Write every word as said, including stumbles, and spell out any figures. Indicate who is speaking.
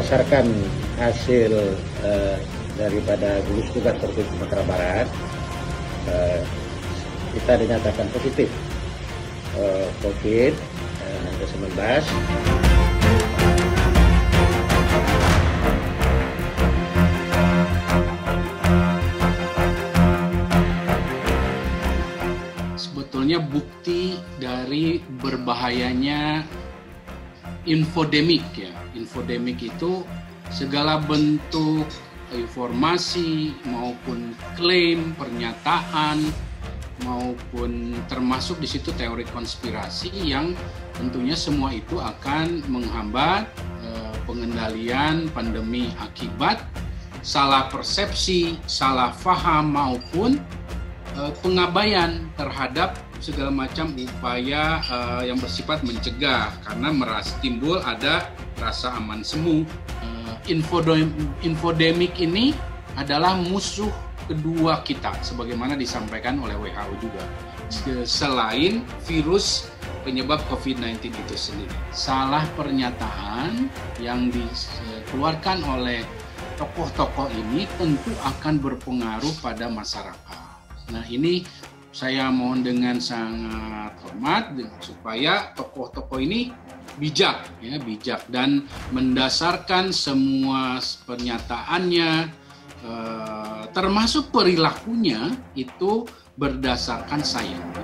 Speaker 1: berdasarkan hasil uh, daripada gugus tugas Provinsi Sumatera Barat, uh, kita dinyatakan positif uh, COVID sembilan belas.
Speaker 2: Sebetulnya bukti dari berbahayanya infodemik ya. Infodemik itu segala bentuk informasi maupun klaim, pernyataan maupun termasuk di situ teori konspirasi yang tentunya semua itu akan menghambat eh, pengendalian pandemi akibat salah persepsi, salah faham maupun eh, pengabaian terhadap segala macam upaya eh, yang bersifat mencegah karena merasa timbul ada rasa aman semu. Eh, infodem- infodemik ini adalah musuh kedua kita sebagaimana disampaikan oleh W H O juga. Selain virus penyebab covid sembilan belas itu sendiri. Salah pernyataan yang dikeluarkan oleh tokoh-tokoh ini tentu akan berpengaruh pada masyarakat. Nah, ini saya mohon dengan sangat hormat supaya tokoh-tokoh ini bijak ya, bijak dan mendasarkan semua pernyataannya Eh, termasuk perilakunya itu berdasarkan sains.